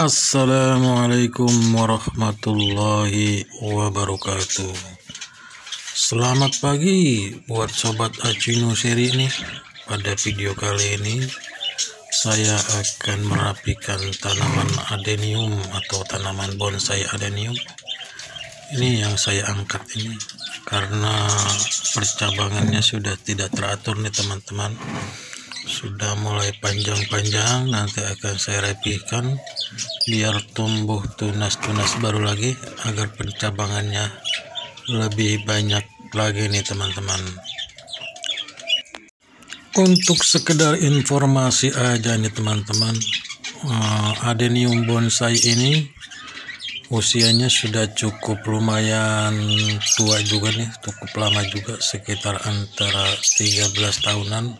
Assalamualaikum warahmatullahi wabarakatuh. Selamat pagi buat sobat Acino Seri ini. Pada video kali ini saya akan merapikan tanaman adenium atau tanaman bonsai adenium. Ini yang saya angkat ini karena percabangannya sudah tidak teratur nih teman-teman. Sudah mulai panjang-panjang, nanti akan saya rapihkan biar tumbuh tunas-tunas baru lagi agar pencabangannya lebih banyak lagi nih teman-teman. Untuk sekedar informasi aja nih teman-teman, adenium bonsai ini usianya sudah cukup lumayan tua juga nih, cukup lama juga, sekitar antara 13 tahunan.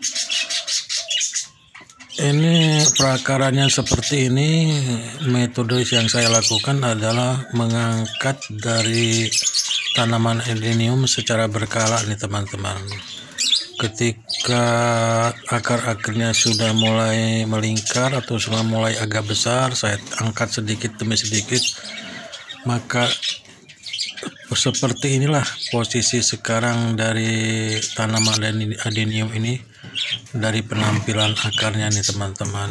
Ini perakarannya seperti ini. Metode yang saya lakukan adalah mengangkat dari tanaman adenium secara berkala nih teman-teman. Ketika akar-akarnya sudah mulai melingkar atau sudah mulai agak besar, saya angkat sedikit demi sedikit. Maka seperti inilah posisi sekarang dari tanaman adenium ini dari penampilan akarnya nih teman-teman.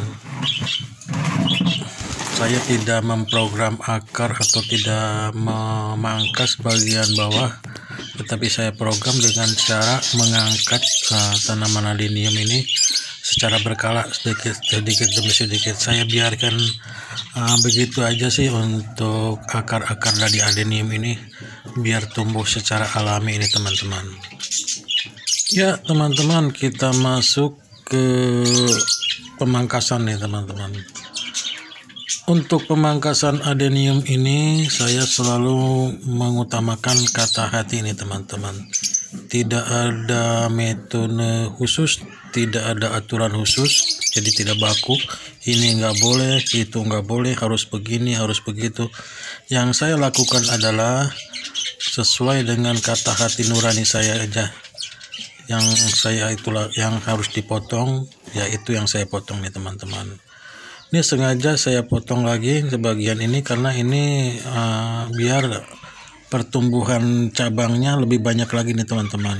Saya tidak memprogram akar atau tidak memangkas bagian bawah, tetapi saya program dengan cara mengangkat tanaman adenium ini secara berkala, sedikit demi sedikit. Saya biarkan begitu aja sih untuk akar-akar dari adenium ini, biar tumbuh secara alami ini teman-teman. Ya teman-teman, kita masuk ke pemangkasan nih teman-teman. Untuk pemangkasan adenium ini saya selalu mengutamakan kata hati nih teman-teman. Tidak ada metode khusus, tidak ada aturan khusus, jadi tidak baku. Ini nggak boleh, itu nggak boleh, harus begini, harus begitu. Yang saya lakukan adalah sesuai dengan kata hati nurani saya aja. Yang saya itulah yang harus dipotong, yaitu yang saya potong nih teman-teman. Ini sengaja saya potong lagi sebagian ini karena ini biar pertumbuhan cabangnya lebih banyak lagi nih teman-teman.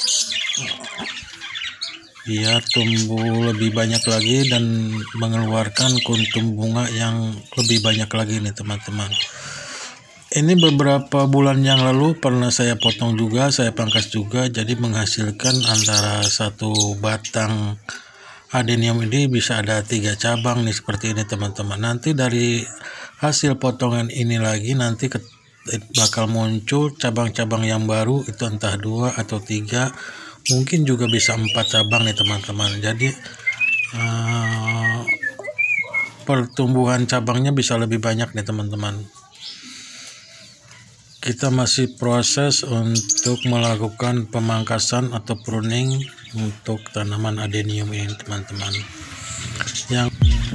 Biar tumbuh lebih banyak lagi dan mengeluarkan kuntum bunga yang lebih banyak lagi nih teman-teman. Ini beberapa bulan yang lalu pernah saya potong juga, saya pangkas juga, jadi menghasilkan antara satu batang adenium ini bisa ada 3 cabang nih seperti ini teman-teman. Nanti dari hasil potongan ini lagi nanti bakal muncul cabang-cabang yang baru, itu entah 2 atau 3, mungkin juga bisa 4 cabang nih teman-teman. Jadi pertumbuhan cabangnya bisa lebih banyak nih teman-teman. Kita masih proses untuk melakukan pemangkasan atau pruning untuk tanaman adenium ini teman-teman. Yang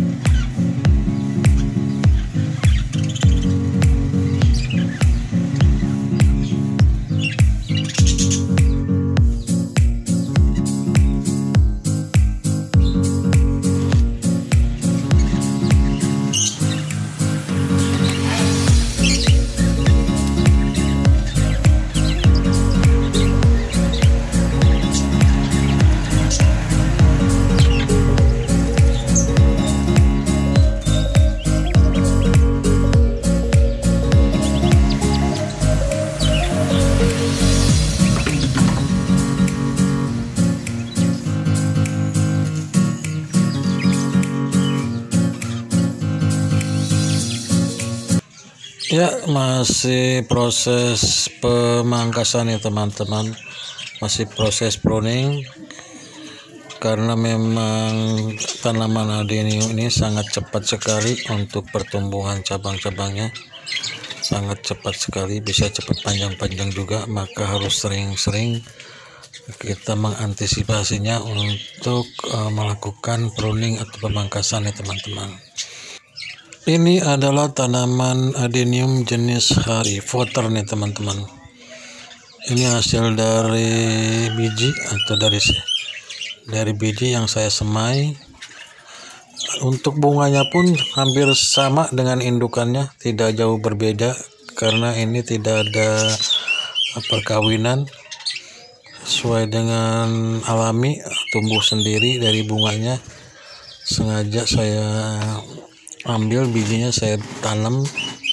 ya masih proses pemangkasan ya teman-teman, masih proses pruning karena memang tanaman adenium ini sangat cepat sekali untuk pertumbuhan cabang-cabangnya, sangat cepat sekali, bisa cepat panjang-panjang juga, maka harus sering-sering kita mengantisipasinya untuk melakukan pruning atau pemangkasan ya teman-teman. Ini adalah tanaman adenium jenis Harry-Potter nih teman-teman. Ini hasil dari biji atau dari biji yang saya semai Untuk bunganya pun hampir sama dengan indukannya, tidak jauh berbeda karena ini tidak ada perkawinan, sesuai dengan alami, tumbuh sendiri dari bunganya. Sengaja saya ambil bijinya, saya tanam.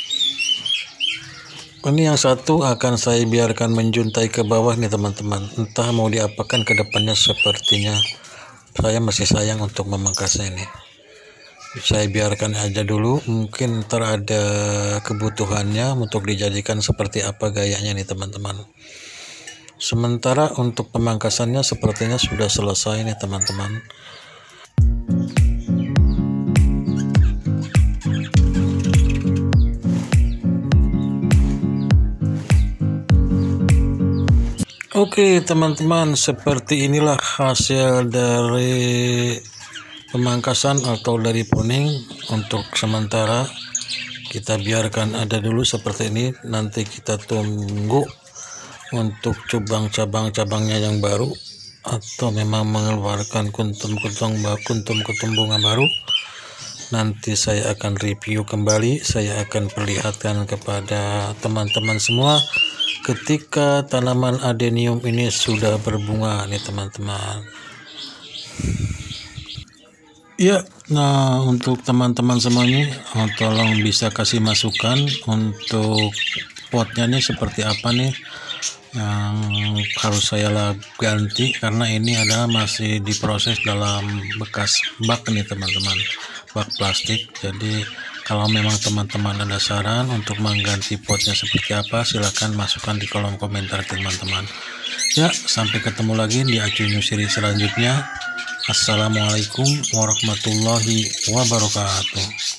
Ini yang satu akan saya biarkan menjuntai ke bawah nih teman-teman, entah mau diapakan ke depannya. Sepertinya saya masih sayang untuk memangkasnya ini. Saya biarkan aja dulu, mungkin ntar ada kebutuhannya untuk dijadikan seperti apa gayanya nih teman-teman. Sementara untuk pemangkasannya sepertinya sudah selesai nih teman-teman. Oke teman-teman, seperti inilah hasil dari pemangkasan atau dari pruning. Untuk sementara kita biarkan ada dulu seperti ini, nanti kita tunggu untuk cabang-cabangnya yang baru atau memang mengeluarkan kuntum-kuntum bunga baru. Nanti saya akan review kembali, saya akan perlihatkan kepada teman-teman semua ketika tanaman adenium ini sudah berbunga nih teman-teman. Ya, nah untuk teman-teman semuanya, tolong bisa kasih masukan untuk potnya nih seperti apa nih yang harus saya ganti, karena ini adalah masih diproses dalam bekas bak nih teman-teman, bak plastik. Jadi kalau memang teman-teman ada saran untuk mengganti potnya seperti apa, silahkan masukkan di kolom komentar teman-teman. Ya, sampai ketemu lagi di Acu News Series selanjutnya. Assalamualaikum warahmatullahi wabarakatuh.